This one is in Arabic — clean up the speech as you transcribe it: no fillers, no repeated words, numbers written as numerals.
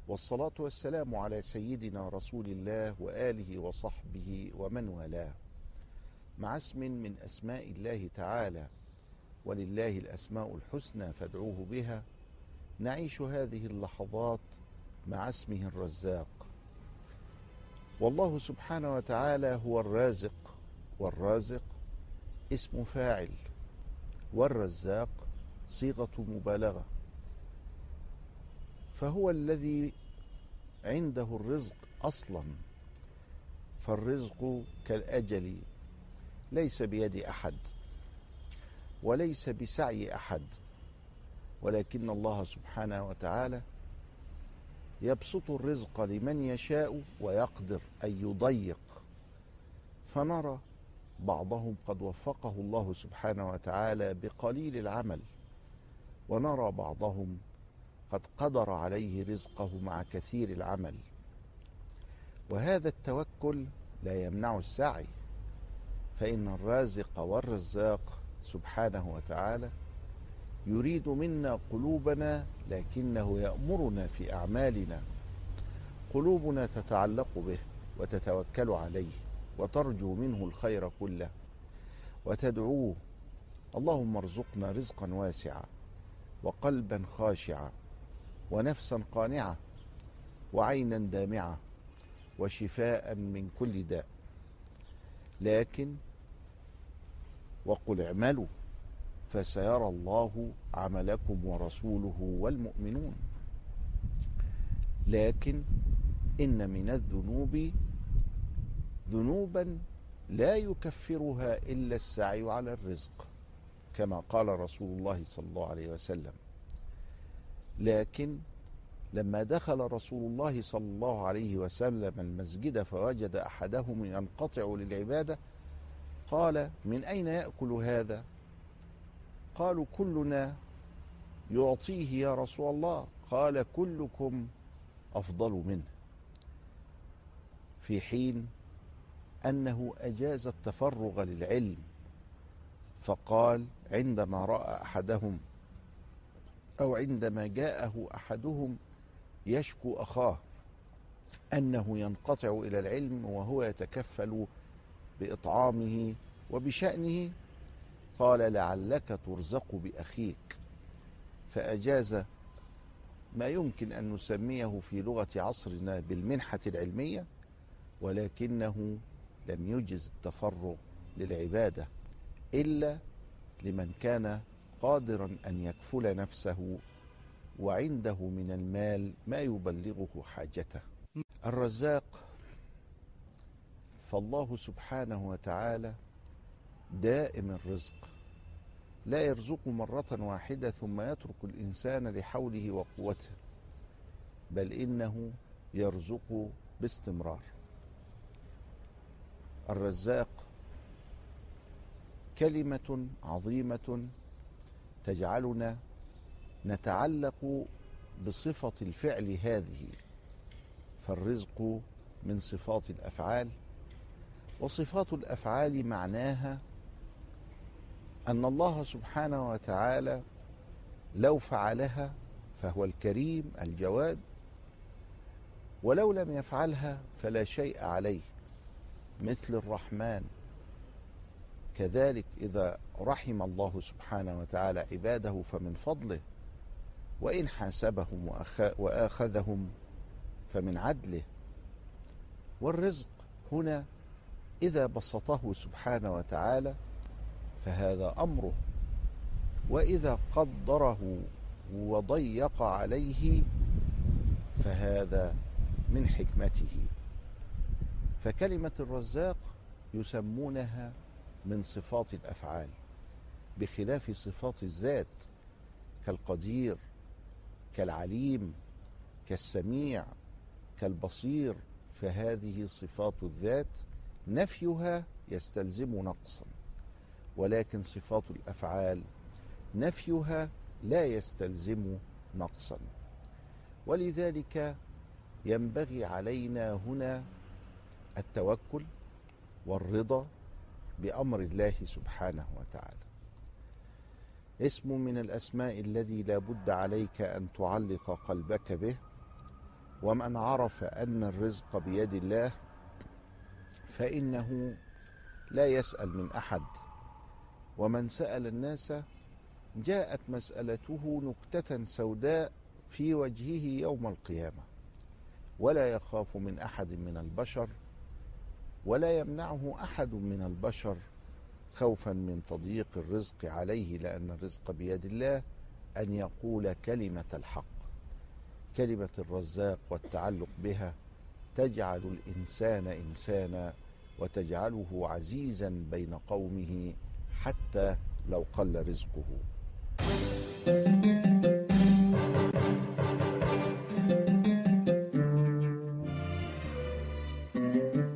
والصلاة والسلام على سيدنا رسول الله وآله وصحبه ومن والاه، مع اسم من أسماء الله تعالى، ولله الأسماء الحسنى فادعوه بها. نعيش هذه اللحظات مع اسمه الرزاق. والله سبحانه وتعالى هو الرازق، والرازق اسم فاعل، والرزاق صيغة مبالغة، فهو الذي عنده الرزق أصلا. فالرزق كالأجل ليس بيد أحد وليس بسعي أحد، ولكن الله سبحانه وتعالى يبسط الرزق لمن يشاء ويقدر أن يضيق. فنرى بعضهم قد وفقه الله سبحانه وتعالى بقليل العمل، ونرى بعضهم قد قدر عليه رزقه مع كثير العمل. وهذا التوكل لا يمنع السعي، فإن الرازق والرزاق سبحانه وتعالى يريد منا قلوبنا، لكنه يأمرنا في أعمالنا. قلوبنا تتعلق به وتتوكل عليه وترجو منه الخير كله وتدعوه: اللهم ارزقنا رزقا واسعا وقلبا خاشعا ونفسا قانعة وعينا دامعة وشفاء من كل داء. لكن وقل اعملوا فسيرى الله عملكم ورسوله والمؤمنون. لكن إن من الذنوب ذنوبا لا يكفرها إلا السعي على الرزق، كما قال رسول الله صلى الله عليه وسلم. لكن لما دخل رسول الله صلى الله عليه وسلم المسجد فوجد أحدهم ينقطع للعبادة، قال: من أين يأكل هذا؟ قالوا: كلنا يعطيه يا رسول الله. قال: كلكم أفضل منه، في حين أنه أجاز التفرغ للعلم. فقال: عندما رأى أحدهم أو عندما جاءه أحدهم يشكو أخاه أنه ينقطع إلى العلم وهو يتكفل بإطعامه وبشأنه، قال: لعلك ترزق بأخيك. فأجاز ما يمكن أن نسميه في لغة عصرنا بالمنحة العلمية، ولكنه لم يجز التفرغ للعبادة إلا لمن كان قادرا أن يكفل نفسه وعنده من المال ما يبلغه حاجته. الرزاق، فالله سبحانه وتعالى دائم الرزق، لا يرزق مرة واحدة ثم يترك الإنسان لحوله وقوته، بل إنه يرزق باستمرار. الرزاق كلمة عظيمة تجعلنا نتعلق بصفة الفعل هذه، فالرزق من صفات الأفعال، وصفات الأفعال معناها أن الله سبحانه وتعالى لو فعلها فهو الكريم الجواد، ولو لم يفعلها فلا شيء عليه، مثل الرحمن. كذلك إذا رحم الله سبحانه وتعالى عباده فمن فضله، وإن حاسبهم وآخذهم فمن عدله. والرزق هنا إذا بسطه سبحانه وتعالى فهذا أمره، وإذا قدره وضيق عليه فهذا من حكمته. فكلمة الرزاق يسمونها من صفات الأفعال، بخلاف صفات الذات كالقدير، كالعليم، كالسميع، كالبصير. فهذه صفات الذات نفيها يستلزم نقصا، ولكن صفات الأفعال نفيها لا يستلزم نقصا. ولذلك ينبغي علينا هنا التوكل والرضا بأمر الله سبحانه وتعالى. اسم من الأسماء الذي لا بد عليك أن تعلق قلبك به، ومن عرف أن الرزق بيد الله فإنه لا يسأل من أحد، ومن سأل الناس جاءت مسألته نكتة سوداء في وجهه يوم القيامة، ولا يخاف من أحد من البشر، ولا يمنعه أحد من البشر خوفا من تضييق الرزق عليه، لأن الرزق بيد الله، أن يقول كلمة الحق، كلمة الرزاق، والتعلق بها تجعل الإنسان إنسانا، وتجعله عزيزا بين قومه حتى لو قل رزقه.